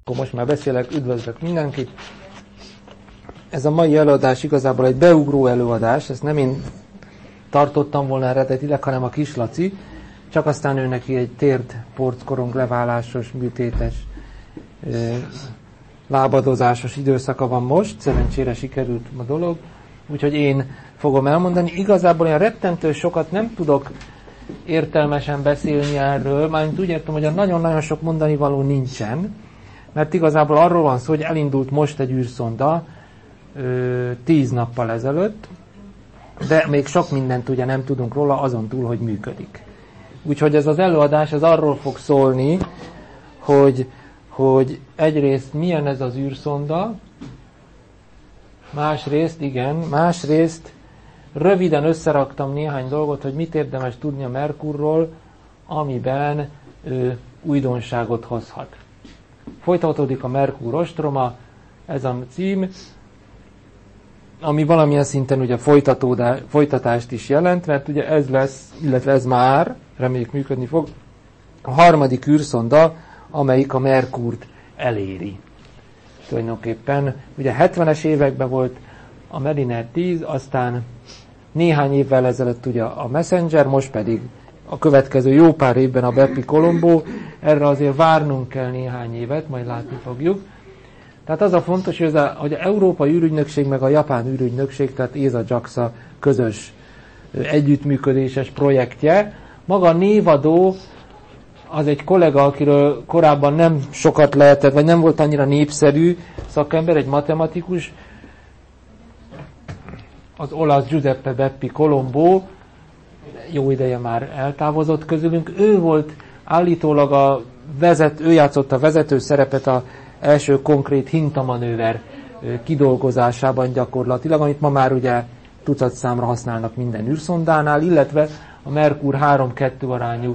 Akkor most már beszélek, üdvözlök mindenkit. Ez a mai előadás igazából egy beugró előadás, ezt nem én tartottam volna eredetileg, hanem a kis Laci, csak aztán ő neki egy térd-porckorong leválásos, műtétes, lábadozásos időszaka van most, szerencsére sikerült a dolog, úgyhogy én fogom elmondani. Igazából olyan rettentő sokat nem tudok értelmesen beszélni erről, mármint úgy értem, hogy nagyon-nagyon sok mondani való nincsen, mert igazából arról van szó, hogy elindult most egy űrszonda 10 nappal ezelőtt, de még sok mindent ugye nem tudunk róla, azon túl, hogy működik. Úgyhogy ez az előadás az arról fog szólni, hogy egyrészt milyen ez az űrszonda, másrészt röviden összeraktam néhány dolgot, hogy mit érdemes tudni a Merkurról, amiben újdonságot hozhat. Folytatódik a Merkur ostroma, ez a cím, ami valamilyen szinten ugye folytatást is jelent, mert ugye ez lesz, illetve ez már, reméljük működni fog, a harmadik űrszonda, amelyik a Merkurt eléri. Tulajdonképpen ugye 70-es években volt a Mariner 10, aztán néhány évvel ezelőtt ugye a Messenger, most pedig a következő jó pár évben a Bepi Colombo, erre azért várnunk kell néhány évet, majd látni fogjuk. Tehát az a fontos, hogy az Európai űrügynökség meg a Japán űrügynökség, tehát ESA-JAXA közös együttműködéses projektje. Maga a névadó az egy kollega, akiről korábban nem sokat lehetett, vagy nem volt annyira népszerű szakember, egy matematikus, az olasz Giuseppe Bepi Colombo, jó ideje már eltávozott közülünk. Ő volt állítólag ő játszott a vezető szerepet az első konkrét hintamanőver kidolgozásában gyakorlatilag, amit ma már ugye tucat számra használnak minden űrszondánál, illetve a Merkur 3-2 arányú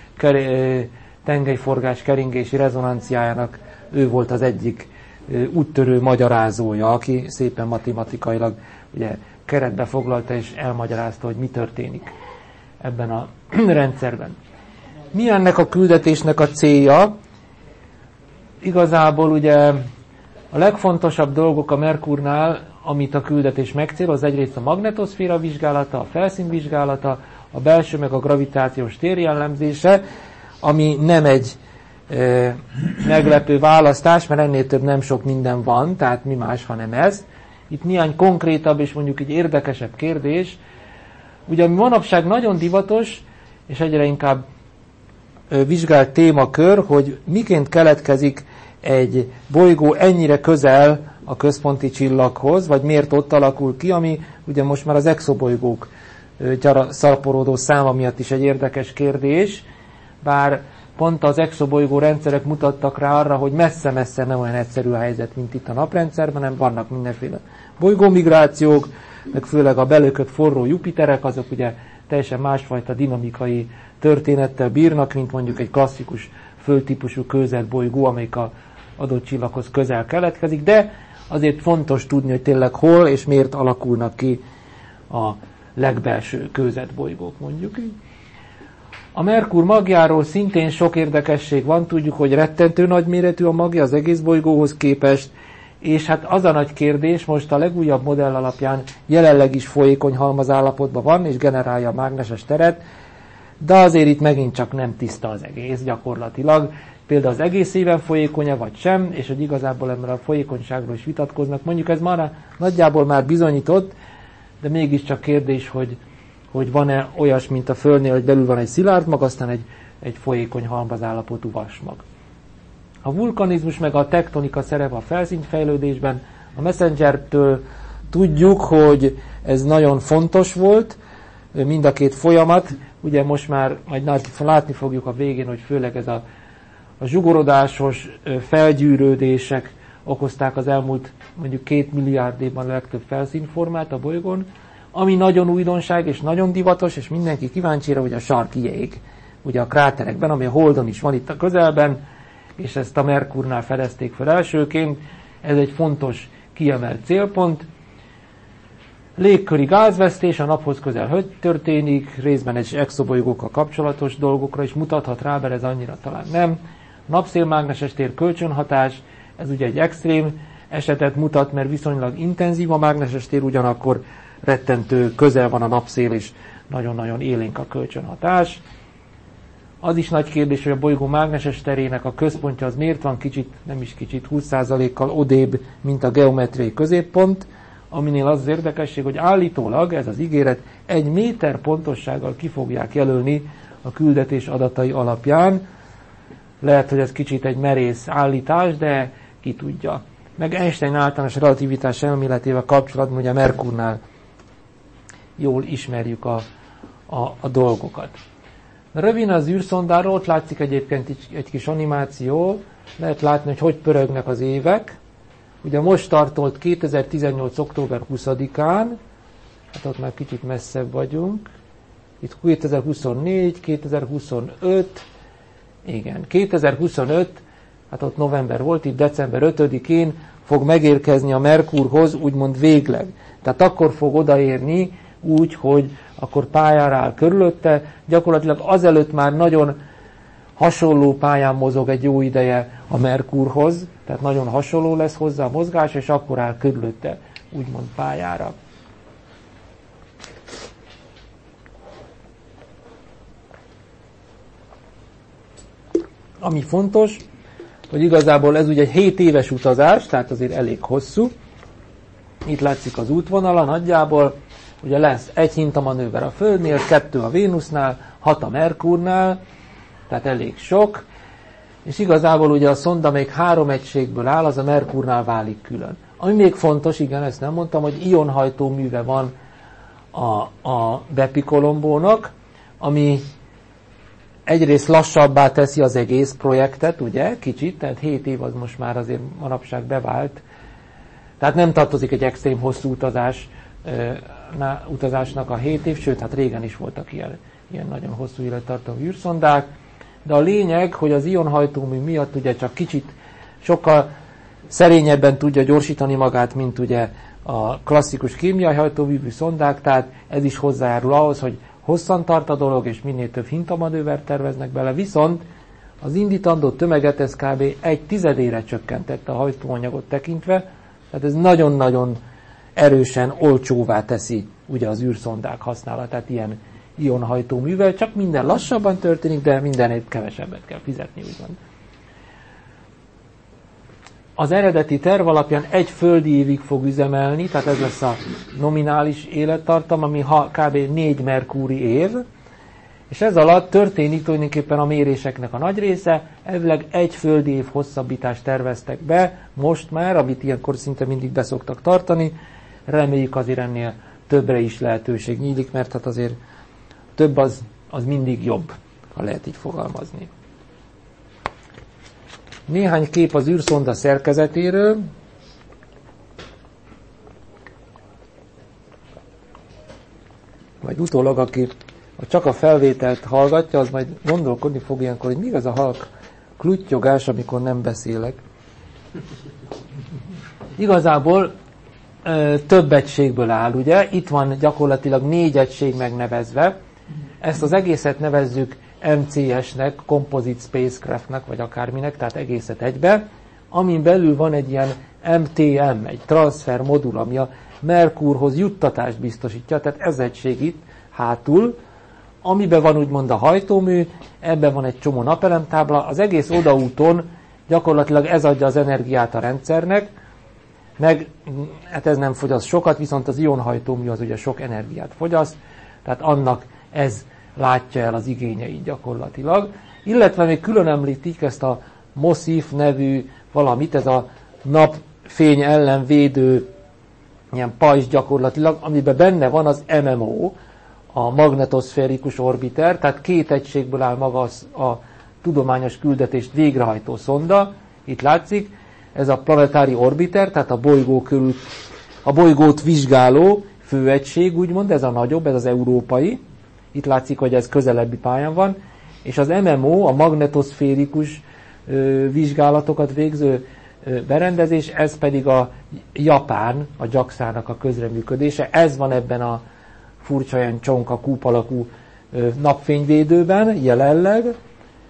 tengelyforgás keringési rezonanciájának ő volt az egyik úttörő magyarázója, aki szépen matematikailag ugye keretbe foglalta és elmagyarázta, hogy mi történik ebben a rendszerben. Mi ennek a küldetésnek a célja? Igazából ugye a legfontosabb dolgok a Merkurnál, amit a küldetés megcél, az egyrészt a magnetoszféra vizsgálata, a felszín vizsgálata, a belső meg a gravitációs tér jellemzése, ami nem egy meglepő választás, mert ennél több nem sok minden van, tehát mi más, hanem ez. Itt néhány konkrétabb és mondjuk egy érdekesebb kérdés. Ugye ami manapság nagyon divatos, és egyre inkább vizsgált témakör, hogy miként keletkezik egy bolygó ennyire közel a központi csillaghoz, vagy miért ott alakul ki, ami ugye most már az exobolygók szaporodó száma miatt is egy érdekes kérdés, bár pont az exobolygó rendszerek mutattak rá arra, hogy messze-messze nem olyan egyszerű a helyzet, mint itt a naprendszerben, hanem vannak mindenféle bolygómigrációk, meg főleg a belökött forró Jupiterek, azok ugye teljesen másfajta dinamikai történettel bírnak, mint mondjuk egy klasszikus földtípusú kőzetbolygó, amelyik a adott csillaghoz közel keletkezik, de azért fontos tudni, hogy tényleg hol és miért alakulnak ki a legbelső kőzetbolygók, mondjuk így. A Merkur magjáról szintén sok érdekesség van, tudjuk, hogy rettentő nagyméretű a magja az egész bolygóhoz képest, és hát az a nagy kérdés, most a legújabb modell alapján jelenleg is folyékony halmazállapotban van, és generálja a mágneses teret, de azért itt megint csak nem tiszta az egész gyakorlatilag. Például az egész éven folyékonya vagy sem, és hogy igazából ebben a folyékonyságról is vitatkoznak. Mondjuk ez már nagyjából már bizonyított, de mégiscsak kérdés, hogy van-e olyas, mint a Földnél, hogy belül van egy szilárd mag, aztán egy folyékony halmazállapotú vasmag. A vulkanizmus meg a tektonika szerep a felszínfejlődésben. A Messengertől tudjuk, hogy ez nagyon fontos volt, mind a két folyamat. Ugye most már majd látni fogjuk a végén, hogy főleg ez a zsugorodásos felgyűrődések okozták az elmúlt mondjuk 2 milliárd évben a legtöbb felszínformát a bolygón, ami nagyon újdonság és nagyon divatos, és mindenki kíváncsira, hogy a sarki jég, ugye a kráterekben, ami a Holdon is van itt a közelben, és ezt a Merkurnál fedezték fel elsőként, ez egy fontos kiemelt célpont. Légköri gázvesztés a naphoz közel hogy történik, részben egy exobolygókkal kapcsolatos dolgokra is mutathat rá, mert ez annyira talán nem. Napszél-mágneses tér kölcsönhatás, ez ugye egy extrém esetet mutat, mert viszonylag intenzív a mágneses tér, ugyanakkor rettentő közel van a napszél, és nagyon-nagyon élénk a kölcsönhatás. Az is nagy kérdés, hogy a bolygó mágneses terének a központja az miért van kicsit, nem is kicsit, 20%-kal odébb, mint a geometriai középpont, aminél az érdekesség, hogy állítólag ez az ígéret 1 méter pontossággal ki fogják jelölni a küldetés adatai alapján. Lehet, hogy ez kicsit egy merész állítás, de ki tudja. Meg Einstein általános relativitás elméletével kapcsolatban ugye Merkurnál jól ismerjük a dolgokat. Röviden az űrszondáról, ott látszik egyébként egy kis animáció, lehet látni, hogy pörögnek az évek. Ugye most tartott 2018. október 20-án, hát ott már kicsit messzebb vagyunk, itt 2024, 2025, igen, 2025, hát ott november volt, itt december 5-én fog megérkezni a Merkurhoz, úgymond végleg. Tehát akkor fog odaérni úgy, hogy akkor pályára áll körülötte, gyakorlatilag azelőtt már nagyon hasonló pályán mozog egy jó ideje a Merkurhoz, tehát nagyon hasonló lesz hozzá a mozgás, és akkor áll körülötte, úgymond pályára. Ami fontos, hogy igazából ez ugye egy 7 éves utazás, tehát azért elég hosszú. Itt látszik az útvonala nagyjából, ugye lesz 1 hintamanőver a Földnél, 2 a Vénusznál, 6 a Merkurnál, tehát elég sok, és igazából ugye a szonda még 3 egységből áll, az a Merkurnál válik külön. Ami még fontos, igen, ezt nem mondtam, hogy ionhajtó műve van a Bepi Colombónak, ami egyrészt lassabbá teszi az egész projektet, ugye, kicsit, tehát 7 év az most már azért manapság bevált, tehát nem tartozik egy extrém hosszú utazásnak a 7 év, sőt, hát régen is voltak ilyen nagyon hosszú élettartamú űrszondák, de a lényeg, hogy az ionhajtómű miatt ugye csak kicsit sokkal szerényebben tudja gyorsítani magát, mint ugye a klasszikus kémiai hajtóművű szondák, tehát ez is hozzájárul ahhoz, hogy hosszan tart a dolog, és minél több hintamanővert terveznek bele, viszont az indítandó tömeget ez kb. 1/10-ére csökkentette a hajtóanyagot tekintve, tehát ez nagyon-nagyon erősen olcsóvá teszi ugye az űrszondák használatát ilyen ionhajtóművel, csak minden lassabban történik, de mindenért kevesebbet kell fizetni, úgymond. Az eredeti terv alapján 1 földi évig fog üzemelni, tehát ez lesz a nominális élettartam, ami kb. 4 merkúri év, és ez alatt történik tulajdonképpen a méréseknek a nagy része, elvileg 1 földi év hosszabbítást terveztek be, most már, amit ilyenkor szinte mindig beszoktak tartani, reméljük azért ennél többre is lehetőség nyílik, mert hát azért több az mindig jobb, ha lehet így fogalmazni. Néhány kép az űrszonda szerkezetéről. Majd utólag, aki csak a felvételt hallgatja, az majd gondolkodni fog ilyenkor, hogy mi az a halk kluttyogás, amikor nem beszélek. Igazából több egységből áll, ugye? Itt van gyakorlatilag 4 egység megnevezve. Ezt az egészet nevezzük MCS-nek, Composite Spacecraft-nek, vagy akárminek, tehát egészet egybe, amin belül van egy ilyen MTM, egy transfer modul, ami a Merkurhoz juttatást biztosítja, tehát ez egység itt hátul, amiben van úgymond a hajtómű, ebben van egy csomó napelemtábla, az egész odaúton gyakorlatilag ez adja az energiát a rendszernek, meg hát ez nem fogyaszt sokat, viszont az ionhajtómű az ugye sok energiát fogyaszt, tehát annak ez látja el az igényeit gyakorlatilag. Illetve még külön említik ezt a MOSIF nevű valamit, ez a napfény ellen védő ilyen pajzs gyakorlatilag, amiben benne van az MMO, a magnetoszférikus orbiter, tehát 2 egységből áll maga a tudományos küldetést végrehajtó szonda, itt látszik, ez a planetári orbiter, tehát a bolygót vizsgáló főegység, úgymond, ez a nagyobb, ez az európai, itt látszik, hogy ez közelebbi pályán van, és az MMO, a magnetoszférikus vizsgálatokat végző berendezés, ez pedig a japán, a JAXA-nak a közreműködése, ez van ebben a furcsa ilyen csonka kúp alakú napfényvédőben jelenleg,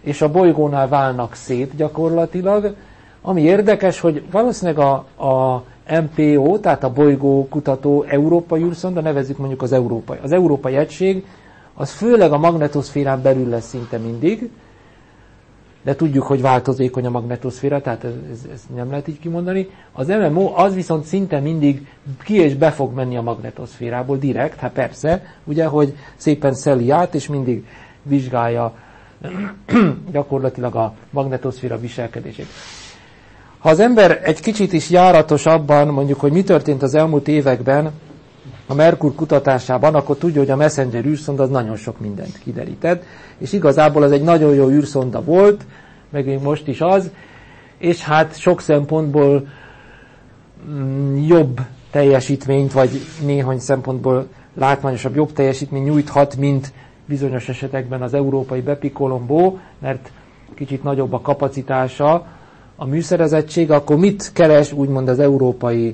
és a bolygónál válnak szét gyakorlatilag. Ami érdekes, hogy valószínűleg a MPO, tehát a bolygókutató európai űrszonda, nevezzük mondjuk az európai egység, az főleg a magnetoszférán belül lesz szinte mindig, de tudjuk, hogy változékony a magnetoszféra, tehát ez nem lehet így kimondani. Az MMO az viszont szinte mindig ki és be fog menni a magnetoszférából direkt, hát persze, ugye, hogy szépen szeli át, és mindig vizsgálja gyakorlatilag a magnetoszféra viselkedését. Ha az ember egy kicsit is járatos abban, mondjuk, hogy mi történt az elmúlt években a Merkur kutatásában, akkor tudja, hogy a Messenger űrszonda az nagyon sok mindent kiderített, és igazából ez egy nagyon jó űrszonda volt, meg még most is az, és hát sok szempontból jobb teljesítményt, vagy néhány szempontból látványosabb jobb teljesítmény nyújthat, mint bizonyos esetekben az európai Bepi-Colombo, mert kicsit nagyobb a kapacitása, a műszerezettség, akkor mit keres úgymond az európai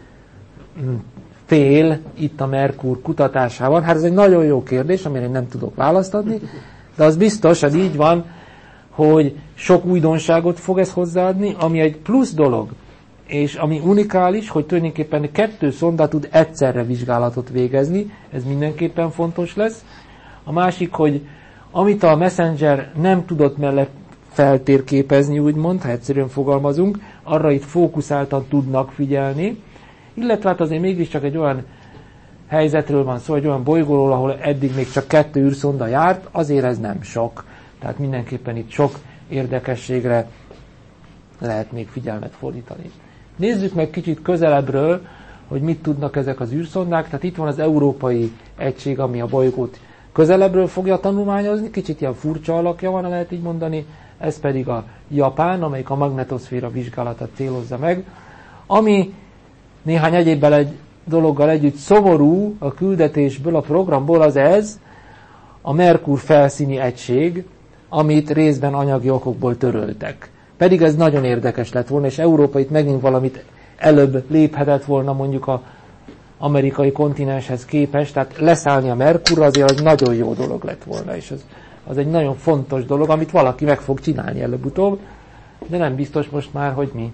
fél itt a Merkur kutatásában? Hát ez egy nagyon jó kérdés, amire én nem tudok választ adni, de az biztos, hogy így van, hogy sok újdonságot fog ez hozzáadni, ami egy plusz dolog, és ami unikális, hogy tulajdonképpen 2 szonda tud egyszerre vizsgálatot végezni, ez mindenképpen fontos lesz. A másik, hogy amit a Messenger nem tudott mellett feltérképezni, úgymond, ha egyszerűen fogalmazunk, arra itt fókuszáltan tudnak figyelni, illetve hát azért mégiscsak egy olyan helyzetről van szó, egy olyan bolygóról, ahol eddig még csak 2 űrszonda járt, azért ez nem sok. Tehát mindenképpen itt sok érdekességre lehet még figyelmet fordítani. Nézzük meg kicsit közelebbről, hogy mit tudnak ezek az űrszondák. Tehát itt van az európai egység, ami a bolygót közelebbről fogja tanulmányozni, kicsit ilyen furcsa alakja van, lehet így mondani, ez pedig a japán, amelyik a magnetoszféra vizsgálatát célozza meg, ami néhány egyébbel egy dologgal együtt szomorú a küldetésből, a programból, az ez, a Merkur felszíni egység, amit részben anyagi okokból töröltek. Pedig ez nagyon érdekes lett volna, és Európa itt megint valamit előbb léphetett volna mondjuk az amerikai kontinenshez képest, tehát leszállni a Merkurra azért az nagyon jó dolog lett volna, és az egy nagyon fontos dolog, amit valaki meg fog csinálni előbb-utóbb, de nem biztos most már, hogy mi.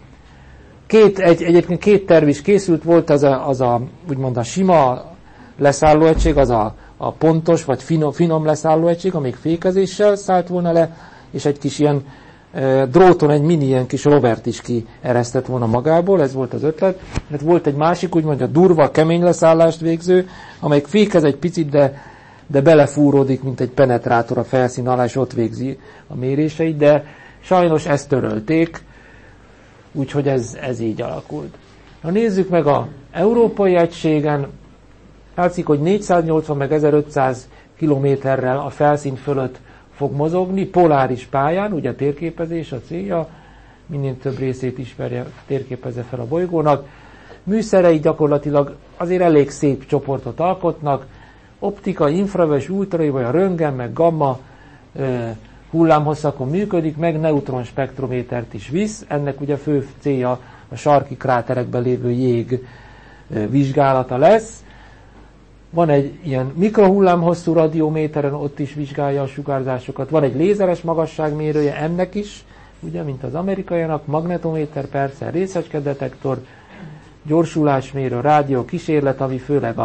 Egyébként 2 terv is készült, volt az a úgymond a sima leszállóegység, az a pontos vagy finom leszállóegység, amelyik fékezéssel szállt volna le, és egy kis ilyen dróton egy mini ilyen kis Robert is kieresztett volna magából, ez volt az ötlet. Hát volt egy másik, úgymond a durva, kemény leszállást végző, amelyik fékez egy picit, de belefúródik, mint egy penetrátor a felszín alá, és ott végzi a méréseit, de sajnos ezt törölték, úgyhogy ez így alakult. Ha nézzük meg az európai egységen, látszik, hogy 480 meg 1500 kilométerrel a felszín fölött fog mozogni, poláris pályán, ugye a térképezés a célja, minél több részét ismerje, térképezze fel a bolygónak. Műszerei gyakorlatilag azért elég szép csoportot alkotnak, optika, infravörös, ultravörös, vagy a röntgen, meg gamma hullámhosszakon működik, meg neutron spektrométert is visz. Ennek ugye fő célja a sarki kráterekben lévő jég vizsgálata lesz. Van egy ilyen mikrohullámhosszú radiométeren, ott is vizsgálja a sugárzásokat. Van egy lézeres magasságmérője ennek is, ugye, mint az amerikaianak, magnetométer, persze, részecskedetektor, gyorsulásmérő, rádió kísérlet, ami főleg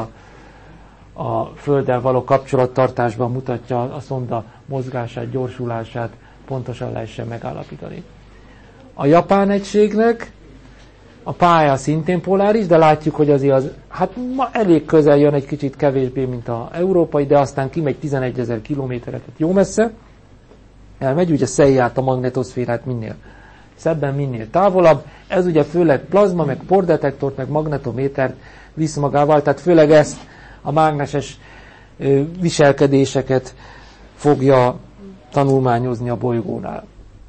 a Földdel való kapcsolattartásban mutatja a szonda mozgását, gyorsulását, pontosan lehessen megállapítani. A japán egységnek a pálya szintén poláris, de látjuk, hogy azért hát ma elég közel jön, egy kicsit kevésbé, mint az európai, de aztán kimegy 11 000 kilométereket jó messze. Elmegy, ugye szelje át a magnetoszférát minél szebben, minél távolabb. Ez ugye főleg plazma, meg pordetektort, meg magnetométert visz magával, tehát főleg ezt a mágneses viselkedéseket fogja tanulmányozni a bolygónál.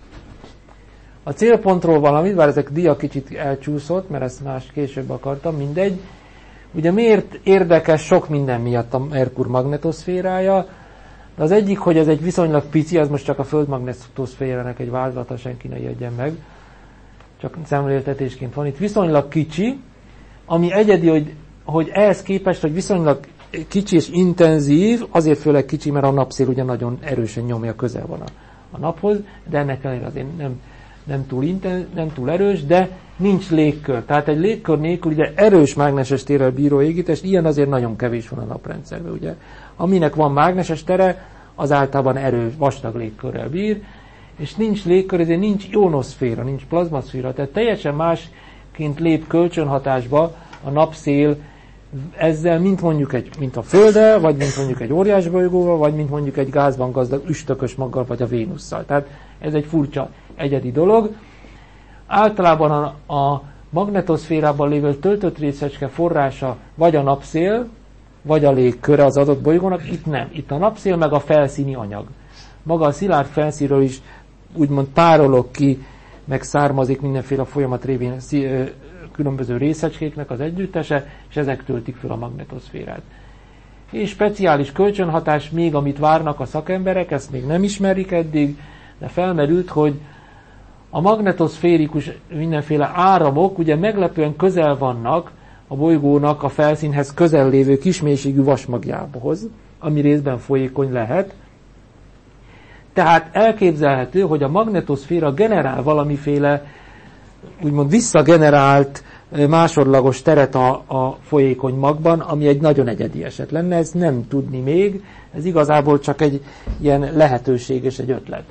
A célpontról valamit, bár ezek dia kicsit elcsúszott, mert ezt más később akartam, mindegy. Ugye miért érdekes sok minden miatt a Merkur magnetoszférája? De az egyik, hogy ez egy viszonylag pici, ez most csak a Föld magnetoszférának egy vázlata, senki ne ijedjen meg, csak szemléltetésként van itt, viszonylag kicsi, ami egyedi, hogy ehhez képest, hogy viszonylag kicsi és intenzív, azért főleg kicsi, mert a napszél ugye nagyon erősen nyomja, közel van a naphoz, de ennek ellenére azért nem túl erős, de nincs légkör. Tehát egy légkör nélkül ugye erős mágneses térrel bíró égitest, ilyen azért nagyon kevés van a naprendszerben, ugye. Aminek van mágneses tere, az általában erős, vastag légkörrel bír, és nincs légkör, ezért nincs ionoszféra, nincs plazmaszféra, tehát teljesen másként lép kölcsönhatásba a napszél ezzel, mint a Földdel, vagy mint mondjuk egy óriásbolygóval, vagy mint mondjuk egy gázban gazdag üstökös maggal, vagy a Vénusszal. Tehát ez egy furcsa, egyedi dolog. Általában a magnetoszférában lévő töltött részecske forrása vagy a napszél, vagy a légköre az adott bolygónak, itt nem. Itt a napszél meg a felszíni anyag. Maga a szilárd felszínről is úgymond tárolog ki, meg származik mindenféle folyamat révén különböző részecskéknek az együttese, és ezek töltik fel a magnetoszférát. És speciális kölcsönhatás még, amit várnak a szakemberek, ezt még nem ismerik eddig, de felmerült, hogy a magnetoszférikus mindenféle áramok ugye meglepően közel vannak a bolygónak a felszínhez közel lévő kismélységű vasmagjához, ami részben folyékony lehet. Tehát elképzelhető, hogy a magnetoszféra generál valamiféle úgymond visszagenerált másodlagos teret a folyékony magban, ami egy nagyon egyedi eset lenne, ezt nem tudni még, ez igazából csak egy ilyen lehetőség és egy ötlet.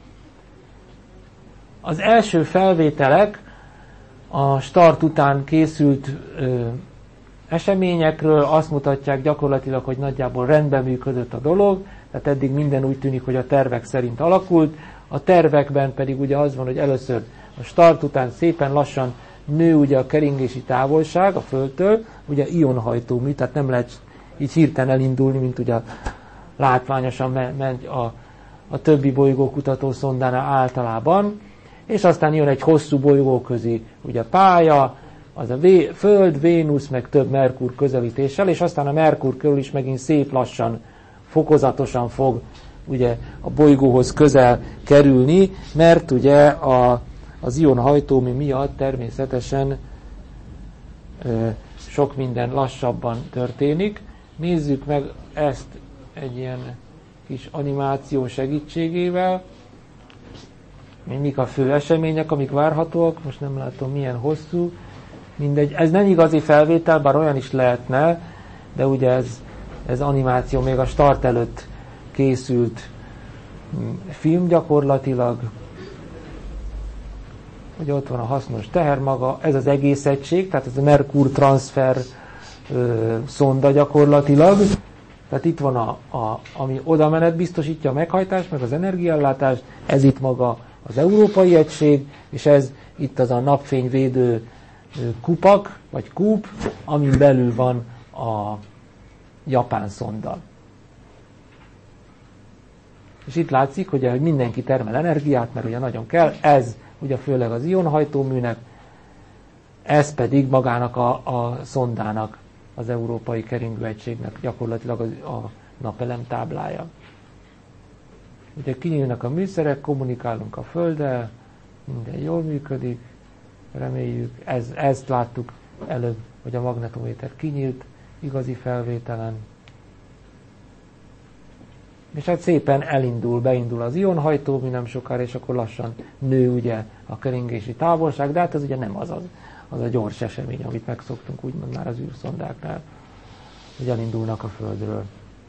Az első felvételek a start után készült eseményekről azt mutatják gyakorlatilag, hogy nagyjából rendben működött a dolog, tehát eddig minden úgy tűnik, hogy a tervek szerint alakult, a tervekben pedig ugye az van, hogy először a start után szépen lassan nő ugye a keringési távolság a Földtől, ugye ionhajtómű, tehát nem lehet így hirtelen elindulni, mint ugye látványosan ment a többi bolygókutató szondánál általában, és aztán jön egy hosszú bolygóközi ugye pálya, az a Föld, Vénusz, meg több Merkur közelítéssel, és aztán a Merkur körül is megint szép lassan, fokozatosan fog ugye a bolygóhoz közel kerülni, mert ugye az ionhajtómű miatt természetesen sok minden lassabban történik. Nézzük meg ezt egy ilyen kis animáció segítségével. Mik a fő események, amik várhatóak, most nem látom milyen hosszú, mindegy. Ez nem igazi felvétel, bár olyan is lehetne, de ugye ez animáció még a start előtt készült film gyakorlatilag. Ugye ott van a hasznos tehermaga, ez az egész egység, tehát ez a Merkur transfer szonda gyakorlatilag. Tehát itt van ami oda menet biztosítja a meghajtást, meg az energiaellátást, ez itt maga az európai egység, és ez itt az a napfényvédő kupak, vagy kúp, amin belül van a japán szonda. És itt látszik, hogy mindenki termel energiát, mert ugye nagyon kell, ez ugye főleg az ionhajtóműnek, ez pedig magának a szondának, az európai keringőegységnek gyakorlatilag a napelem táblája. Ugye kinyílnak a műszerek, kommunikálunk a Földdel, minden jól működik, reméljük. Ezt láttuk előbb, hogy a magnetométer kinyílt igazi felvételen. És hát szépen beindul az ionhajtómű nem sokára, és akkor lassan nő ugye a keringési távolság, de hát ez ugye nem az a gyors esemény, amit megszoktunk úgymond már az űrszondáknál, hogy elindulnak a Földről.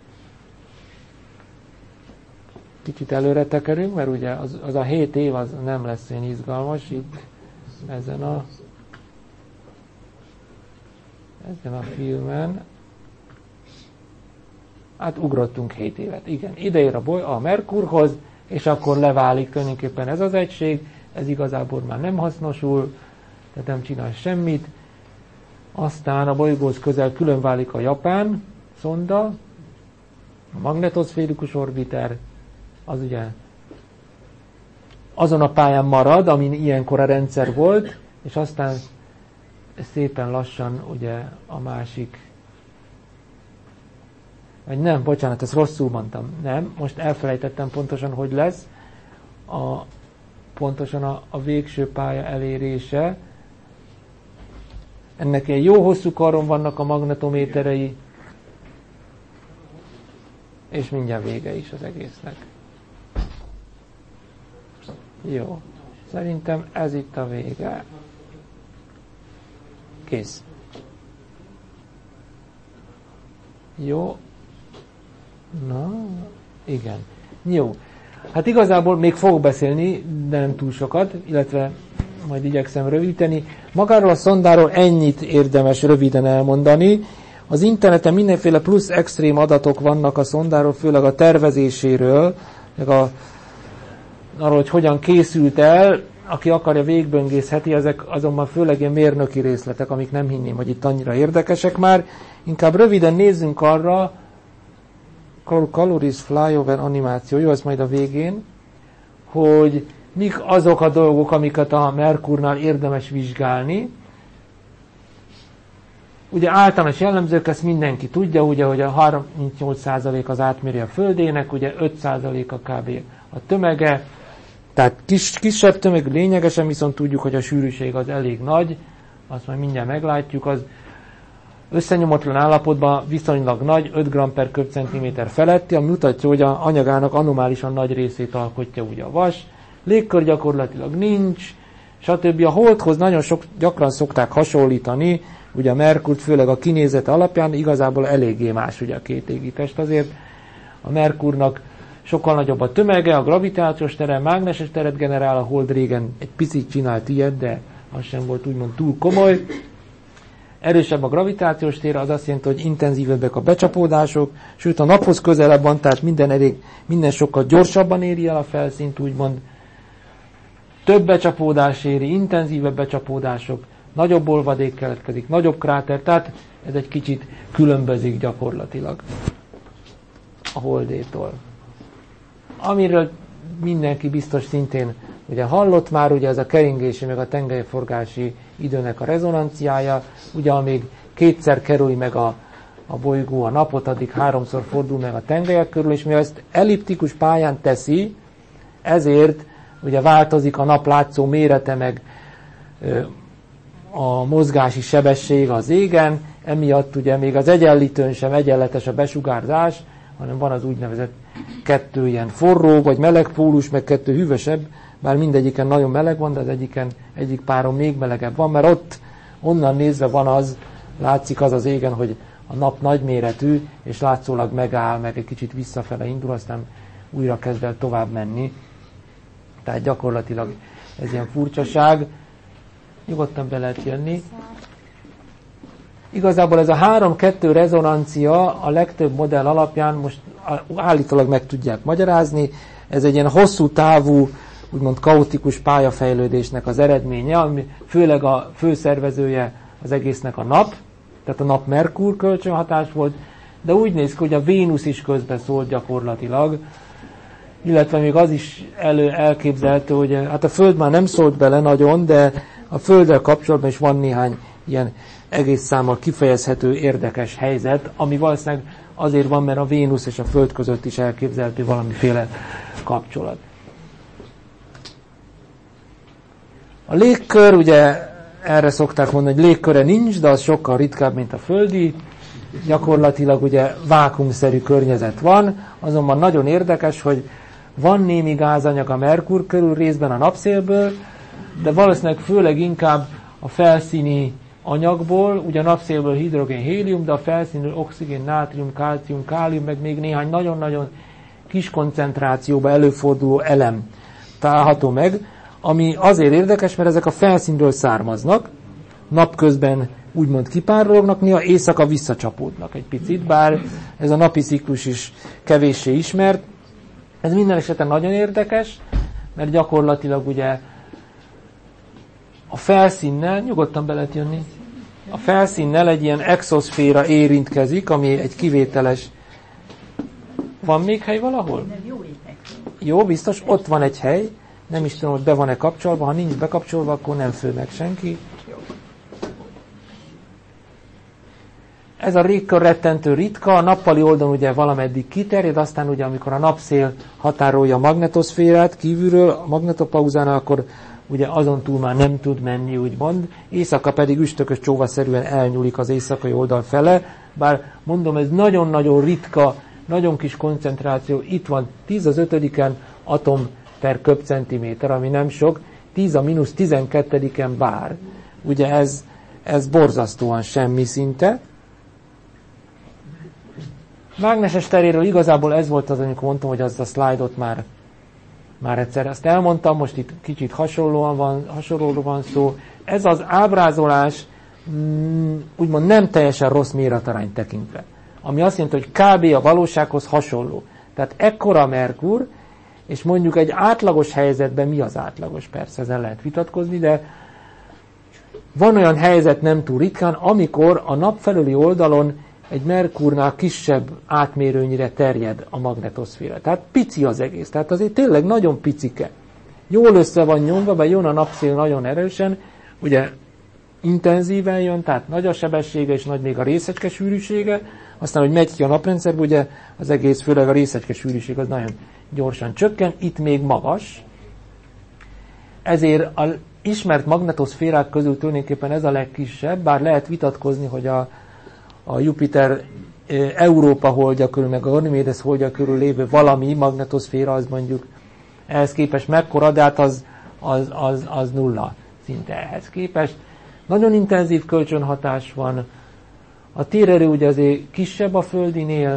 Kicsit előre tekerünk, mert ugye az a 7 év az nem lesz olyan izgalmas itt ezen a filmen. Hát ugrottunk 7 évet. Igen, ide ér a Merkurhoz, és akkor leválik tulajdonképpen ez az egység, ez igazából már nem hasznosul, tehát nem csinál semmit. Aztán a bolygóhoz közel külön válik a japán szonda, a magnetoszférikus orbiter, az ugye azon a pályán marad, amin ilyenkor a rendszer volt, és aztán szépen lassan ugye a másik, vagy nem, bocsánat, ezt rosszul mondtam, nem, most elfelejtettem pontosan, hogy lesz pontosan a végső pálya elérése. Ennek egy jó hosszú karon vannak a magnetométerei, és mindjárt vége is az egésznek. Jó. Szerintem ez itt a vége. Kész. Jó. Na, igen. Jó. Hát igazából még fogok beszélni, de nem túl sokat, illetve majd igyekszem rövidíteni. Magáról a szondáról ennyit érdemes röviden elmondani. Az interneten mindenféle plusz extrém adatok vannak a szondáról, főleg a tervezéséről, meg arról, hogy hogyan készült el. Aki akarja, végigböngészheti, ezek azonban főleg ilyen mérnöki részletek, amik nem hinném, hogy itt annyira érdekesek már. Inkább röviden nézzünk arra, Calories Flyover animáció, jó, ez majd a végén, hogy mik azok a dolgok, amiket a Merkurnál érdemes vizsgálni. Ugye általános jellemzők, ezt mindenki tudja, ugye, hogy a 38% az átmérő a Földének, ugye 5% a kb. A tömege, tehát kisebb tömeg, lényegesen viszont tudjuk, hogy a sűrűség az elég nagy, azt majd mindjárt meglátjuk, az összenyomatlan állapotban viszonylag nagy, 5 g per köbcentiméter feletti, ami mutatja, hogy a anyagának anomálisan nagy részét alkotja ugye a vas, légkör gyakorlatilag nincs, stb. A Holdhoz nagyon gyakran szokták hasonlítani, ugye a Merkurt főleg a kinézete alapján igazából eléggé más ugye a két égitest, azért a Merkurnak sokkal nagyobb a tömege, a gravitációs tere, mágneses teret generál, a Hold régen egy picit csinált ilyet, de az sem volt úgymond túl komoly. Erősebb a gravitációs tér, az azt jelenti, hogy intenzívebbek a becsapódások, sőt a naphoz közelebb van, tehát minden sokkal gyorsabban éri el a felszínt, úgymond. Több becsapódás éri, intenzívebb becsapódások, nagyobb olvadék keletkezik, nagyobb kráter, tehát ez egy kicsit különbözik gyakorlatilag a Holdétól. Amiről mindenki biztos szintén ugye hallott már, ugye ez a keringési meg a tengelyforgási időnek a rezonanciája, ugye amíg kétszer kerül meg a bolygó a napot, addig 3-szor fordul meg a tengelyek körül, és mivel ezt elliptikus pályán teszi, ezért ugye változik a nap látszó mérete meg a mozgási sebesség az égen, emiatt ugye még az egyenlítőn sem egyenletes a besugárzás, hanem van az úgynevezett 2 ilyen forró vagy meleg pólus, meg 2 hűvösebb, bár mindegyiken nagyon meleg van, de az egyik páron még melegebb van, mert ott onnan nézve van az, látszik az égen, hogy a nap nagyméretű, és látszólag megáll, meg egy kicsit visszafele indul, aztán újra kezd el tovább menni. Tehát gyakorlatilag ez ilyen furcsaság. Nyugodtan be lehet jönni. Igazából ez a 3-2 rezonancia a legtöbb modell alapján most állítólag meg tudják magyarázni. Ez egy ilyen hosszú távú, úgymond kaotikus pályafejlődésnek az eredménye, ami főleg a főszervezője az egésznek a nap, tehát a nap-Merkur kölcsönhatás volt, de úgy néz ki, hogy a Vénusz is közbe szólt gyakorlatilag, illetve még az is elképzelhető, hogy hát a Föld már nem szólt bele nagyon, de a Földdel kapcsolatban is van néhány ilyen egész számmal kifejezhető érdekes helyzet, ami valószínűleg azért van, mert a Vénusz és a Föld között is elképzelhető valamiféle kapcsolat. A légkör, ugye erre szokták mondani, hogy légköre nincs, de az sokkal ritkább, mint a földi. Gyakorlatilag ugye vákuumszerű környezet van, azonban nagyon érdekes, hogy van némi gázanyag a Merkur körül, részben a napszélből, de valószínűleg főleg inkább a felszíni anyagból, ugye a napszélből hidrogén, hélium, de a felszínről oxigén, nátrium, kalcium, kálium, meg még néhány nagyon-nagyon kis koncentrációban előforduló elem található meg, ami azért érdekes, mert ezek a felszínről származnak, napközben úgymond kipárolognak, néha éjszaka visszacsapódnak egy picit, bár ez a napi ciklus is kevéssé ismert. Ez minden esetben nagyon érdekes, mert gyakorlatilag ugye a felszínnel, nyugodtan be lehet jönni, a felszínnel egy ilyen exoszféra érintkezik, ami egy kivételes... Van még hely valahol? Jó, biztos, ott van egy hely, nem is tudom, hogy be van-e kapcsolva, ha nincs bekapcsolva, akkor nem föl meg senki. Ez a légkör rettentő ritka, a nappali oldalon ugye valameddig kiterjed, aztán ugye amikor a napszél határolja a magnetoszférát kívülről, a magnetopauzánál, akkor ugye azon túl már nem tud menni, úgymond. Éjszaka pedig üstökös csóvaszerűen elnyúlik az éjszakai oldal fele, bár mondom, ez nagyon-nagyon ritka, nagyon kis koncentráció, itt van 10 az 5-en atom per köbcentiméter, ami nem sok, 10 a mínusz 12-en bár. Ugye ez borzasztóan semmi szinte. Mágneses teréről igazából ez volt az, amikor mondtam, hogy az a szlájdot már egyszer ezt elmondtam, most itt kicsit hasonlóról van szó. Ez az ábrázolás úgymond nem teljesen rossz méretarányt tekintve. Ami azt jelenti, hogy kb. A valósághoz hasonló. Tehát ekkora Merkur, és mondjuk egy átlagos helyzetben mi az átlagos? Persze ezen lehet vitatkozni, de van olyan helyzet nem túl ritkán, amikor a nap felüli oldalon egy Merkurnál kisebb átmérőnyire terjed a magnetoszféra. Tehát pici az egész. Tehát azért tényleg nagyon picike. Jól össze van nyomva, mert jön a napszél nagyon erősen, ugye intenzíven jön, tehát nagy a sebessége és nagy még a részecske sűrűsége, aztán, hogy megy ki a naprendszerbe, ugye az egész, főleg a részecske sűrűség az nagyon gyorsan csökken, itt még magas. Ezért az ismert magnetoszférák közül tulajdonképpen ez a legkisebb, bár lehet vitatkozni, hogy a Jupiter Európa holdja körül, meg a Ganymédes holdja körül lévő valami magnetoszféra, az mondjuk ehhez képest mekkora, de hát az nulla szinte ehhez képest. Nagyon intenzív kölcsönhatás van, a térerő ugye azért kisebb a földinél,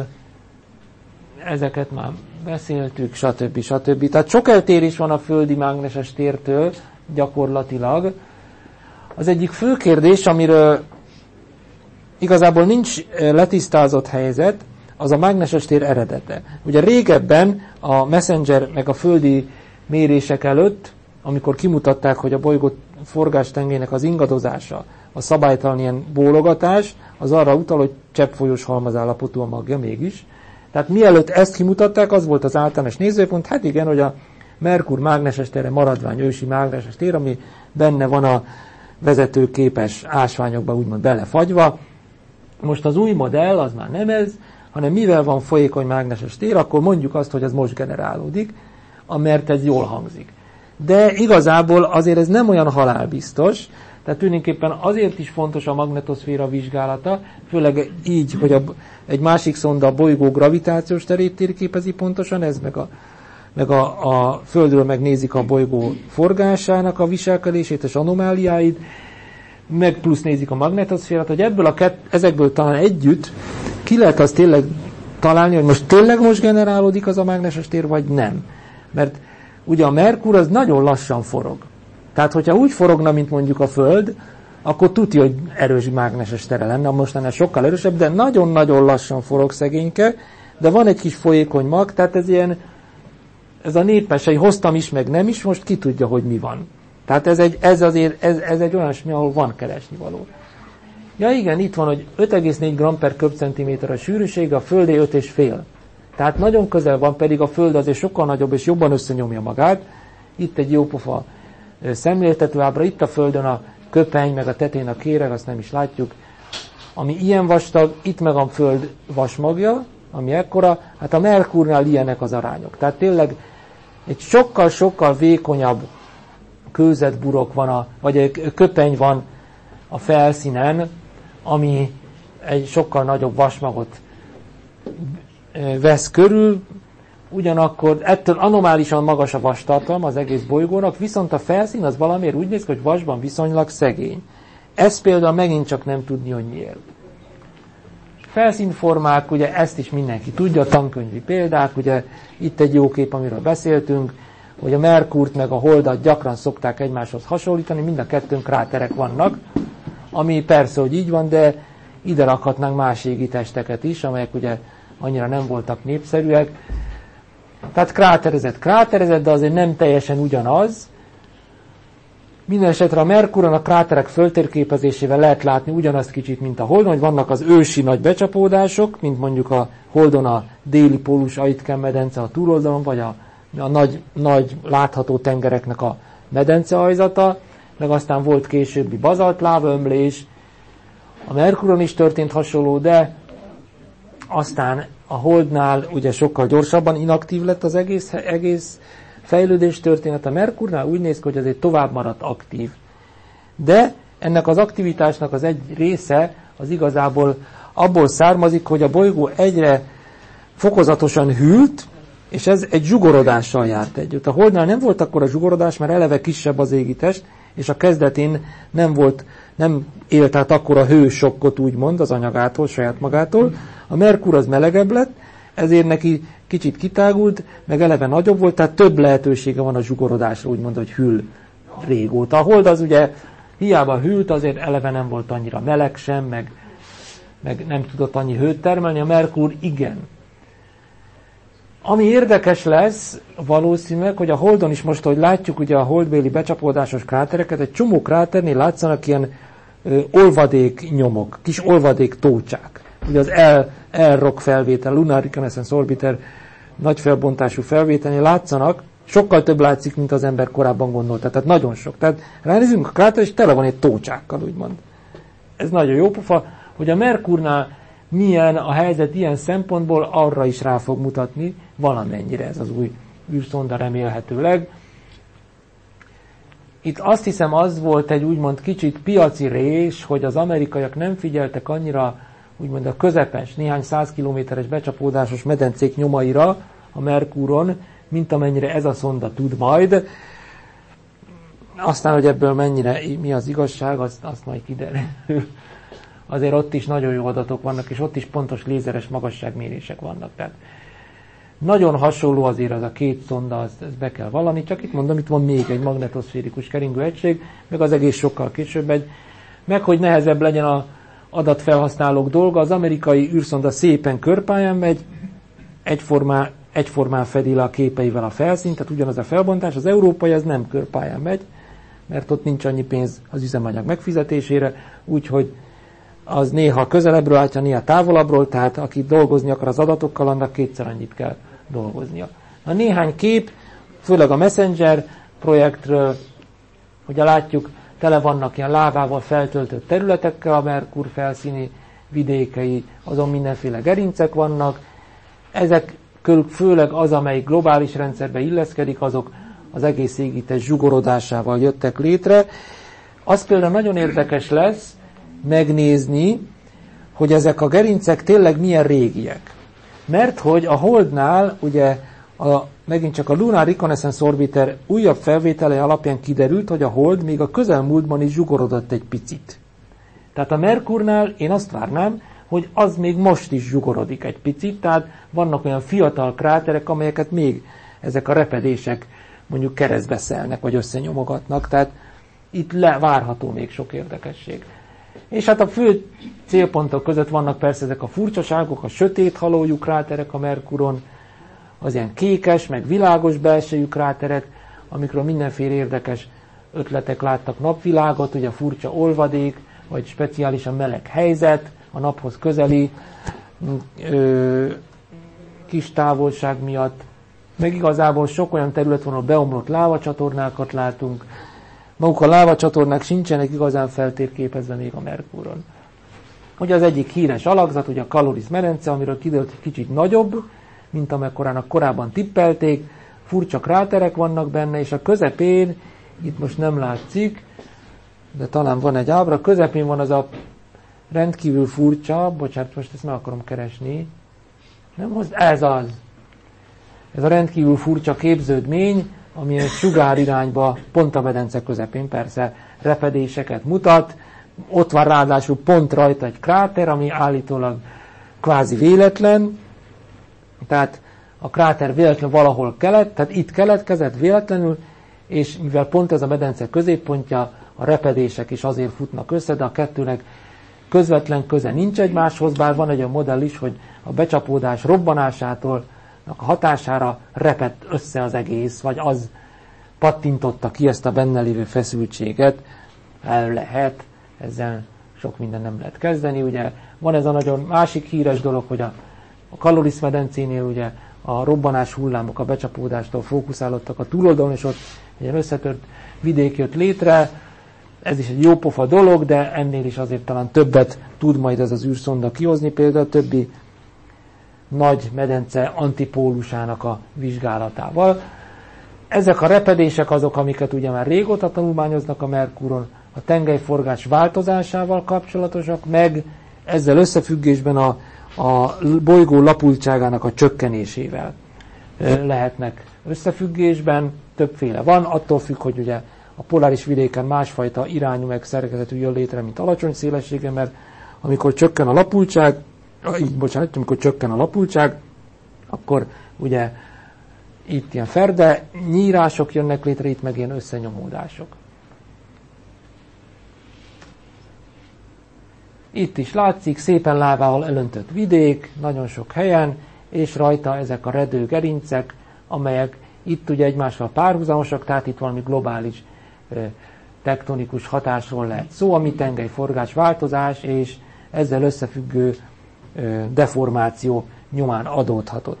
ezeket már beszéltük, stb. Tehát sok eltérés van a földi mágneses tértől gyakorlatilag. Az egyik fő kérdés, amiről igazából nincs letisztázott helyzet, az a mágneses tér eredete. Ugye régebben a Messenger meg a földi mérések előtt, amikor kimutatták, hogy a bolygó forgástengének az ingadozása, a szabálytalan ilyen bólogatás, az arra utal, hogy cseppfolyós halmazállapotú a magja mégis. Tehát mielőtt ezt kimutatták, az volt az általános nézőpont, hát igen, hogy a Merkur mágneses tere maradvány ősi mágneses tér, ami benne van a vezetőképes ásványokba úgymond belefagyva. Most az új modell az már nem ez, hanem mivel van folyékony mágneses tér, akkor mondjuk azt, hogy ez most generálódik, mert ez jól hangzik. De igazából azért ez nem olyan halálbiztos, tehát tulajdonképpen azért is fontos a magnetoszféra vizsgálata, főleg így, hogy egy másik szonda a bolygó gravitációs terét térképezi pontosan, ez meg a Földről megnézik a bolygó forgásának a viselkedését és anomáliáit, meg plusz nézik a magnetoszférát, hogy ezekből talán együtt ki lehet azt tényleg találni, hogy most generálódik az a mágneses tér, vagy nem. Mert ugye a Merkur az nagyon lassan forog. Tehát, hogyha úgy forogna, mint mondjuk a Föld, akkor tudja, hogy erős mágneses tere lenne, most lenne sokkal erősebb, de nagyon-nagyon lassan forog szegényke, de van egy kis folyékony mag, tehát ez a népmesei hoztam is, meg nem is, most ki tudja, hogy mi van. Tehát ez egy olyasmi, ahol van keresnivaló. Ja igen, itt van, hogy 5,4 g per köbcentiméter a sűrűsége, a Földé 5,5. Tehát nagyon közel van, pedig a Föld azért sokkal nagyobb és jobban összenyomja magát. Itt egy jópofa szemléltető ábra, itt a Földön a köpeny, meg a tetején a kéreg, azt nem is látjuk. Ami ilyen vastag, itt meg a Föld vasmagja, ami ekkora, hát a Merkurnál ilyenek az arányok. Tehát tényleg egy sokkal-sokkal vékonyabb kőzetburok van, vagy egy köpeny van a felszínen, ami egy sokkal nagyobb vasmagot vesz körül, ugyanakkor ettől anomálisan magas a vastartalom az egész bolygónak, viszont a felszín az valamiért úgy néz ki, hogy vasban viszonylag szegény. Ez például megint csak nem tudni, hogy miért. Felszínformák, ugye ezt is mindenki tudja, tankönyvi példák, ugye itt egy jó kép, amiről beszéltünk, hogy a Merkurt meg a Holdat gyakran szokták egymáshoz hasonlítani, mind a kettőn kráterek vannak, ami persze, hogy így van, de ide rakhatnánk más égi testeket is, amelyek ugye annyira nem voltak népszerűek. Tehát kráterezett, de azért nem teljesen ugyanaz. Minden esetre a Merkuron a kráterek föltérképezésével lehet látni ugyanazt kicsit, mint a Holdon, hogy vannak az ősi nagy becsapódások, mint mondjuk a Holdon a déli pólus Aitken medence a túloldalon, vagy a nagy látható tengereknek a medencehajzata, meg aztán volt későbbi bazaltlávaömlés. A Merkuron is történt hasonló, de aztán a Holdnál ugye sokkal gyorsabban inaktív lett az egész fejlődés történet. A Merkurnál úgy néz ki, hogy azért tovább maradt aktív. De ennek az aktivitásnak az egy része az igazából abból származik, hogy a bolygó egyre fokozatosan hűlt, és ez egy zsugorodással járt együtt. A Holdnál nem volt akkor a zsugorodás, mert eleve kisebb az égitest, és a kezdetén nem élt át akkora hősokkot, úgymond, az anyagától, saját magától. A Merkur az melegebb lett, ezért neki kicsit kitágult, meg eleve nagyobb volt, tehát több lehetősége van a zsugorodásra, úgymond, hogy hűl régóta. A Hold az ugye hiába hűlt, azért eleve nem volt annyira meleg sem, meg nem tudott annyi hőt termelni, a Merkur igen. Ami érdekes lesz valószínűleg, hogy a Holdon is most, hogy látjuk ugye a holdbéli becsapódásos krátereket, egy csomó kráternél látszanak ilyen olvadék nyomok, kis olvadék tócsák. Ugye az L-rock felvétel, Lunar Reconnaissance Orbiter nagy felbontású felvételnél látszanak, sokkal több látszik, mint az ember korábban gondolta, tehát nagyon sok. Tehát ránézünk a kráter, és tele van egy tócsákkal, úgymond. Ez nagyon jó pofa, hogy a Merkurnál milyen a helyzet ilyen szempontból, arra is rá fog mutatni valamennyire ez az új űrszonda remélhetőleg. Itt azt hiszem az volt egy úgymond kicsit piaci rés, hogy az amerikaiak nem figyeltek annyira úgymond a közepes, néhány 100 kilométeres becsapódásos medencék nyomaira a Merkuron, mint amennyire ez a szonda tud majd. Aztán, hogy ebből mennyire mi az igazság, azt majd kiderül. Azért ott is nagyon jó adatok vannak, és ott is pontos lézeres magasságmérések vannak. Tehát nagyon hasonló azért az a két szonda, ezt be kell vallani, csak itt mondom, itt van még egy magnetoszférikus keringőegység, meg az egész sokkal később meg hogy nehezebb legyen az adatfelhasználók dolga, az amerikai űrszonda szépen körpályán megy, egyformán fedi le a képeivel a felszínt, tehát ugyanaz a felbontás, az európai az nem körpályán megy, mert ott nincs annyi pénz az üzemanyag megfizetésére, úgyhogy az néha közelebbről látja, néha távolabbról, tehát aki dolgozni akar az adatokkal, annak kétszer annyit kell dolgoznia. A néhány kép, főleg a Messenger projektről, ugye látjuk, tele vannak ilyen lávával feltöltött területekkel, a Merkur felszíni vidékei, azon mindenféle gerincek vannak. Ezek főleg az, amelyik globális rendszerbe illeszkedik, azok az egész égitest zsugorodásával jöttek létre. Az például nagyon érdekes lesz megnézni, hogy ezek a gerincek tényleg milyen régiek. Mert hogy a Holdnál ugye megint csak a Lunar Reconnaissance Orbiter újabb felvétele alapján kiderült, hogy a Hold még a közelmúltban is zsugorodott egy picit. Tehát a Merkurnál én azt várnám, hogy az még most is zsugorodik egy picit, tehát vannak olyan fiatal kráterek, amelyeket még ezek a repedések mondjuk keresztbe szelnek, vagy összenyomogatnak, tehát itt várható még sok érdekesség. És hát a fő célpontok között vannak persze ezek a furcsaságok, a sötét halójú kráterek a Merkuron, az ilyen kékes, meg világos belsejű kráterek, amikről mindenféle érdekes ötletek láttak napvilágot, ugye a furcsa olvadék, vagy speciálisan meleg helyzet, a naphoz közeli kis távolság miatt. Meg igazából sok olyan terület van, ahol beomlott lávacsatornákat látunk. Maguk a lávacsatornák sincsenek igazán feltérképezve még a Merkuron. Ugye az egyik híres alakzat, ugye a Caloris medence, amiről kiderült, hogy kicsit nagyobb, mint amekkorának korábban tippelték, furcsa kráterek vannak benne, és a közepén, itt most nem látszik, de talán van egy ábra, közepén van az a rendkívül furcsa, bocsánat, most ezt meg akarom keresni, nem, ez az. Ez a rendkívül furcsa képződmény, ami egy sugár irányba, pont a medence közepén persze repedéseket mutat, ott van ráadásul pont rajta egy kráter, ami állítólag kvázi véletlen, tehát a kráter véletlenül valahol tehát itt keletkezett véletlenül, és mivel pont ez a medence középpontja, a repedések is azért futnak össze, de a kettőnek közvetlen köze nincs egymáshoz, bár van egy olyan modell is, hogy a becsapódás robbanásától a hatására repett össze az egész, vagy az pattintotta ki ezt a benne lévő feszültséget. El lehet, ezzel sok minden nem lehet kezdeni. Ugye van ez a nagyon másik híres dolog, hogy a Caloris medencénél ugye a robbanás hullámok a becsapódástól fókuszálódtak a túloldalon, és ott egy összetört vidék jött létre. Ez is egy jópofa dolog, de ennél is azért talán többet tud majd ez az űrszonda kihozni, például a többi nagy medence antipólusának a vizsgálatával. Ezek a repedések azok, amiket ugye már régóta tanulmányoznak a Merkuron, a tengelyforgás változásával kapcsolatosak, meg ezzel összefüggésben a bolygó lapultságának a csökkenésével. lehetnek összefüggésben, többféle van, attól függ, hogy ugye a poláris vidéken másfajta irányú meg szerkezetű jön létre, mint alacsony szélessége, mert amikor csökken a lapultság, amikor csökken a lapultság, akkor ugye itt ilyen ferde nyírások jönnek létre, itt meg ilyen összenyomódások. Itt is látszik szépen lávával elöntött vidék, nagyon sok helyen, és rajta ezek a redő gerincek, amelyek itt ugye egymással párhuzamosak, tehát itt valami globális tektonikus hatásról lehet szó, ami tengelyforgás változás, és ezzel összefüggő deformáció nyomán adódhatott.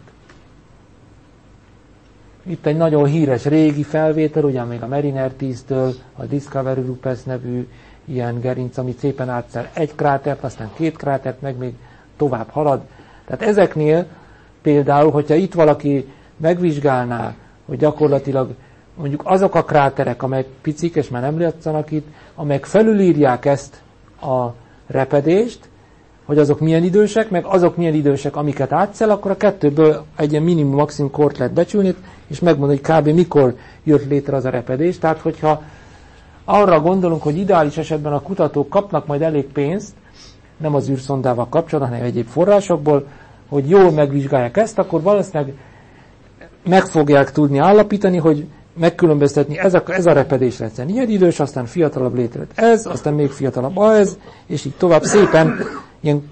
Itt egy nagyon híres régi felvétel, ugyan még a Mariner 10-től, a Discovery Rupes nevű ilyen gerinc, ami szépen átszel egy krátert, aztán 2 krátert, meg még tovább halad. Tehát ezeknél például, hogyha itt valaki megvizsgálná, hogy gyakorlatilag mondjuk azok a kráterek, amelyek picik, és már nem látszanak itt, amelyek felülírják ezt a repedést, hogy azok milyen idősek, meg azok milyen idősek, amiket átszel, akkor a kettőből egy ilyen minimum-maximum kort lehet becsülni, és megmondani, hogy kb. Mikor jött létre az a repedés. Tehát, hogyha arra gondolunk, hogy ideális esetben a kutatók kapnak majd elég pénzt, nem az űrszondával kapcsolatban, hanem egyéb forrásokból, hogy jól megvizsgálják ezt, akkor valószínűleg meg fogják tudni állapítani, hogy megkülönböztetni ez a repedésrendszer ilyen idős, aztán fiatalabb létrejött ez, aztán még fiatalabb ez, és így tovább szépen ilyen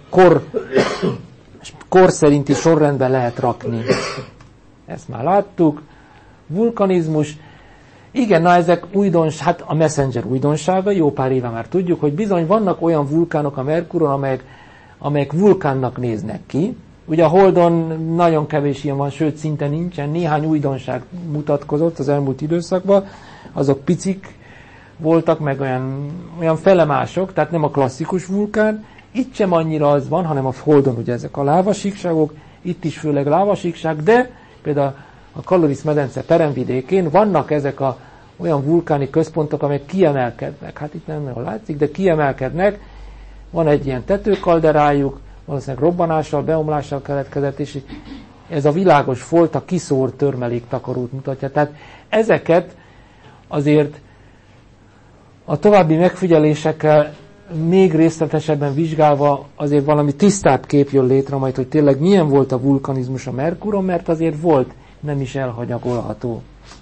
kor szerinti sorrendben lehet rakni. Ezt már láttuk. Vulkanizmus. Igen, na ezek hát a Messenger újdonsága, jó pár éve már tudjuk, hogy bizony vannak olyan vulkánok a Merkuron, amelyek vulkánnak néznek ki. Ugye a Holdon nagyon kevés ilyen van, sőt szinte nincsen, néhány újdonság mutatkozott az elmúlt időszakban, azok picik voltak, meg olyan felemások, tehát nem a klasszikus vulkán, itt sem annyira az van, hanem a Holdon ugye ezek a lávasíkságok, itt is főleg lávasíkság, de például a Kaloris-medence peremvidékén vannak ezek olyan vulkáni központok, amelyek kiemelkednek. Hát itt nem nagyon látszik, de kiemelkednek. Van egy ilyen tetőkalderájuk, valószínűleg robbanással, beomlással keletkezett, és ez a világos folt, a kiszórt törmeléktakarót mutatja. Tehát ezeket azért a további megfigyelésekkel még részletesebben vizsgálva azért valami tisztább kép jön létre, majd hogy tényleg milyen volt a vulkanizmus a Merkuron, mert azért volt nem is elhanyagolható.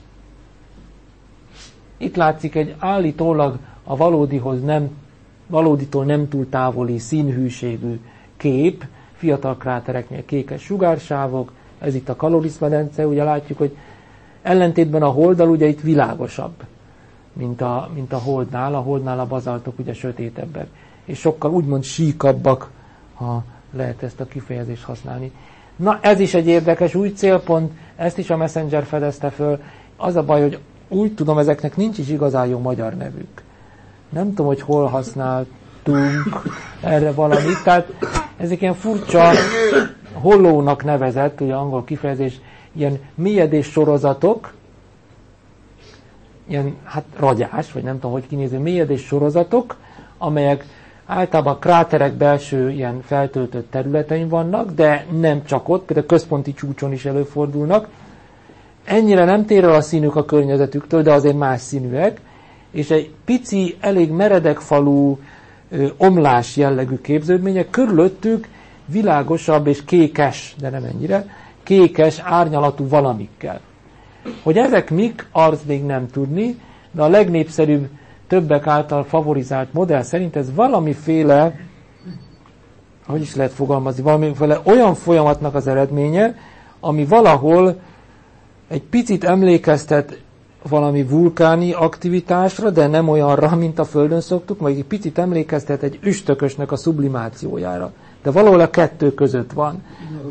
Itt látszik egy állítólag a valóditól nem túl távoli színhűségű kép, fiatal krátereknél kékes sugársávok, ez itt a Kaloris-medence, ugye látjuk, hogy ellentétben a Holddal ugye itt világosabb, mint a Holdnál a bazaltok ugye sötétebbek, és sokkal úgymond síkabbak, ha lehet ezt a kifejezést használni. Na, ez is egy érdekes új célpont, ezt is a Messenger fedezte föl. Az a baj, hogy úgy tudom, ezeknek nincs is igazán jó magyar nevük. Nem tudom, hogy hol használtunk erre valamit, tehát ezek ilyen furcsa hollónak nevezett, ugye angol kifejezés, ilyen mélyedés sorozatok, ilyen ragyás, vagy nem tudom, hogy kinéző, mélyedés sorozatok, amelyek általában kráterek belső ilyen feltöltött területein vannak, de nem csak ott, például központi csúcson is előfordulnak. Ennyire nem tér el a színük a környezetüktől, de azért más színűek, és egy pici, elég meredek falú omlás jellegű képződmények körülöttük világosabb és kékes, de nem ennyire, kékes árnyalatú valamikkel. Hogy ezek mik, az még nem tudni, de a legnépszerűbb, többek által favorizált modell szerint ez valamiféle, hogy is lehet fogalmazni, valamiféle olyan folyamatnak az eredménye, ami valahol egy picit emlékeztet valami vulkáni aktivitásra, de nem olyanra, mint a Földön szoktuk, vagy egy picit emlékeztet egy üstökösnek a sublimációjára. De valahol a kettő között van.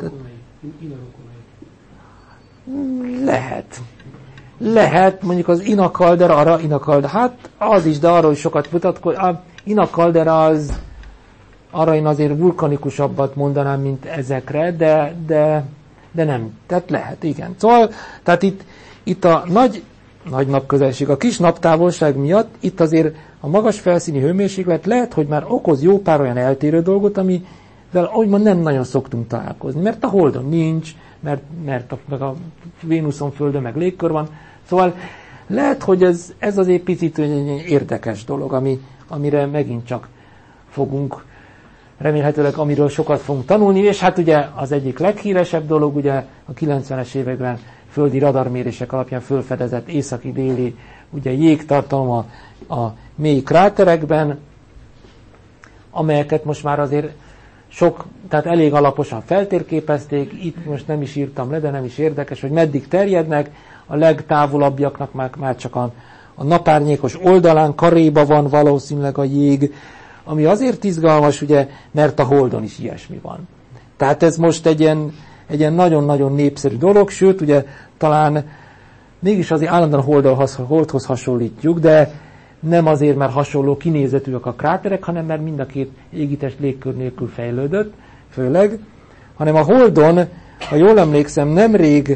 Lehet, mondjuk az Ina Caldera, hát az is, de arról is sokat mutatkozik. A Ina Caldera az, arra én azért vulkanikusabbat mondanám, mint ezekre, de nem. Tehát lehet, igen. Szóval, tehát itt a nagy napközelség, a kis naptávolság miatt itt azért a magas felszíni hőmérséklet lehet, hogy már okoz jó pár olyan eltérő dolgot, amivel úgymond nem nagyon szoktunk találkozni, mert a Holdon nincs, meg a Vénuszon, Földön meg légkör van. Szóval lehet, hogy ez az egy picit egy érdekes dolog, amire megint csak fogunk, remélhetőleg amiről sokat fogunk tanulni, és hát ugye az egyik leghíresebb dolog, ugye a 90-es években földi radarmérések alapján fölfedezett északi-déli ugye jégtartalom a mély kráterekben, amelyeket most már azért tehát elég alaposan feltérképezték, itt most nem is írtam le, de nem is érdekes, hogy meddig terjednek, a legtávolabbiaknak már csak a napárnyékos oldalán, karéba van valószínűleg a jég, ami azért izgalmas, ugye, mert a Holdon is ilyesmi van. Tehát ez most egy ilyen nagyon-nagyon népszerű dolog, sőt, ugye talán mégis azért állandóan Holdhoz hasonlítjuk, de nem azért, mert hasonló kinézetűek a kráterek, hanem mert mind a két égitest légkör nélkül fejlődött, főleg, hanem a Holdon, ha jól emlékszem, nemrég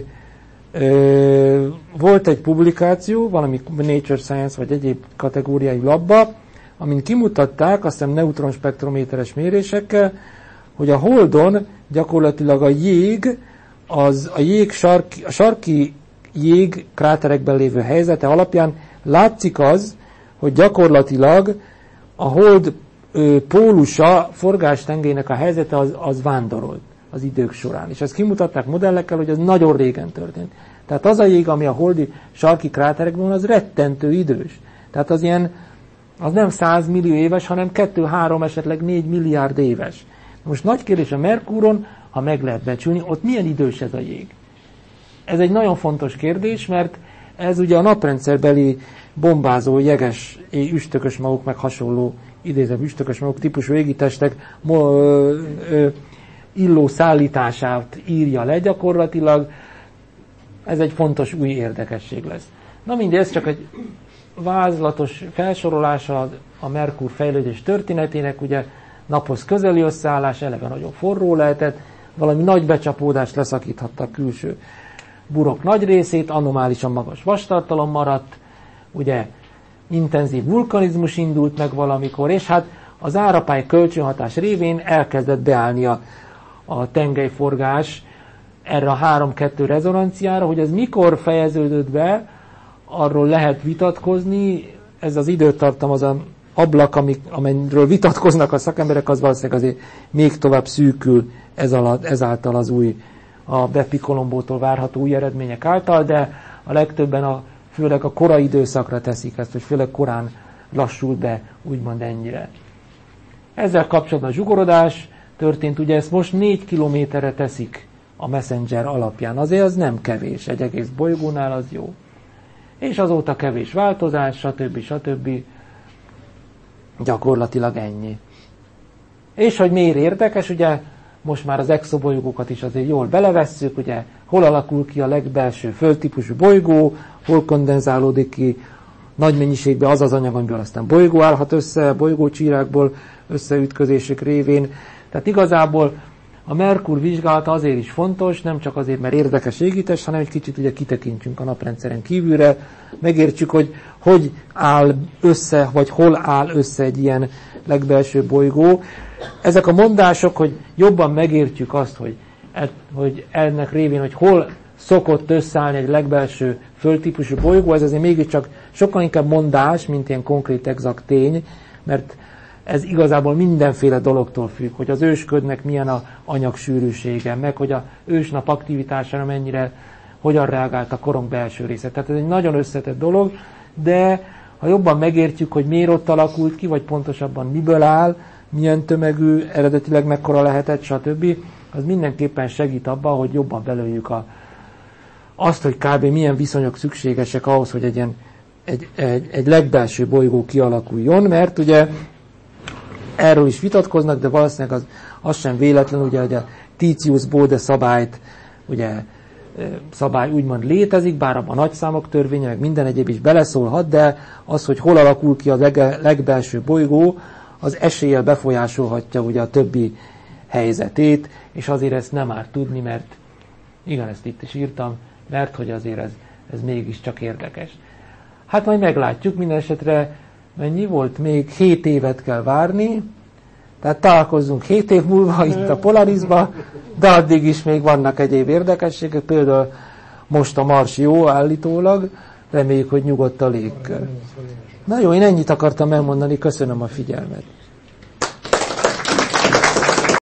volt egy publikáció, valami Nature Science vagy egyéb kategóriai labba, amin kimutatták, azt hiszem neutronspektrométeres mérésekkel, hogy a Holdon gyakorlatilag a jég, a sarki jég kráterekben lévő helyzete alapján látszik az, hogy gyakorlatilag a Hold pólusa, forgástengelynek a helyzete az vándorolt az idők során. És ezt kimutatták modellekkel, hogy ez nagyon régen történt. Tehát az a jég, ami a holdi sarki kráterekben van, az rettentő idős. Tehát az nem 100 millió éves, hanem 2-3, esetleg 4 milliárd éves. Most nagy kérdés a Merkúron, ha meg lehet becsülni, ott milyen idős ez a jég? Ez egy nagyon fontos kérdés, mert ez ugye a naprendszerbeli bombázó, jeges, üstökös magok, meg hasonló idézett üstökös magok típusú égitestek illó szállítását írja le gyakorlatilag. Ez egy fontos új érdekesség lesz. Na mindegy, ez csak egy vázlatos felsorolása a Merkur fejlődés történetének, ugye naphoz közeli összeállás, eleve nagyon forró lehetett, valami nagy becsapódás leszakíthatta a külső burok nagy részét, anomálisan magas vastartalom maradt, ugye intenzív vulkanizmus indult meg valamikor, és hát az árapály kölcsönhatás révén elkezdett beállni a tengelyforgás erre a 3-2 rezonanciára, hogy ez mikor fejeződött be, arról lehet vitatkozni, ez az időtartam, az a ablak, amelyről vitatkoznak a szakemberek, az valószínűleg azért még tovább szűkül ezáltal az új, a Bepi-Colombótól várható új eredmények által, de a legtöbben főleg a korai időszakra teszik ezt, hogy főleg korán lassult be, úgymond ennyire. Ezzel kapcsolatban a zsugorodás történt, ugye ezt most 4 kilométerre teszik a Messenger alapján, azért az nem kevés, egy egész bolygónál az jó. És azóta kevés változás, stb. Gyakorlatilag ennyi. És hogy miért érdekes, ugye most már az exobolygókat is azért jól belevesszük, ugye hol alakul ki a legbelső földtípusú bolygó, hol kondenzálódik ki nagy mennyiségben az anyag, amiből aztán bolygó állhat össze, bolygócsírákból összeütközések révén. Tehát igazából a Merkur vizsgálata azért is fontos, nem csak azért, mert érdekes égitest, hanem egy kicsit ugye kitekintsünk a naprendszeren kívülre, megértsük, hogy áll össze, vagy hol áll össze egy ilyen legbelső bolygó. Ezek a mondások, hogy jobban megértjük azt, hogy ennek révén, hogy hol szokott összeállni egy legbelső földtípusú bolygó, ez azért mégiscsak sokkal inkább mondás, mint ilyen konkrét exakt tény, mert ez igazából mindenféle dologtól függ, hogy az ősködnek milyen az anyagsűrűsége, meg hogy a ősnap aktivitására hogyan reagált a korong belső része. Tehát ez egy nagyon összetett dolog, de ha jobban megértjük, hogy miért ott alakult ki, vagy pontosabban miből áll, milyen tömegű, eredetileg mekkora lehetett, stb., az mindenképpen segít abban, hogy jobban belőjük azt, hogy kb. Milyen viszonyok szükségesek ahhoz, hogy egy legbelső bolygó kialakuljon, mert ugye erről is vitatkoznak, de valószínűleg az sem véletlen, ugye, hogy a Titius-Bode szabály úgymond létezik, bár abban a nagyszámok törvénye, meg minden egyéb is beleszólhat, de az, hogy hol alakul ki a legbelső bolygó, az eséllyel befolyásolhatja ugye a többi helyzetét, és azért ezt nem árt tudni, mert igen, ezt itt is írtam, mert hogy azért ez mégiscsak érdekes. Hát majd meglátjuk, minden esetre mennyi volt? Még 7 évet kell várni, Tehát találkozzunk 7 év múlva itt a Polarisba, de addig is még vannak egyéb érdekességek, például most a Mars jó állítólag, reméljük, hogy nyugodt a légkör. Na jó, én ennyit akartam elmondani, köszönöm a figyelmet.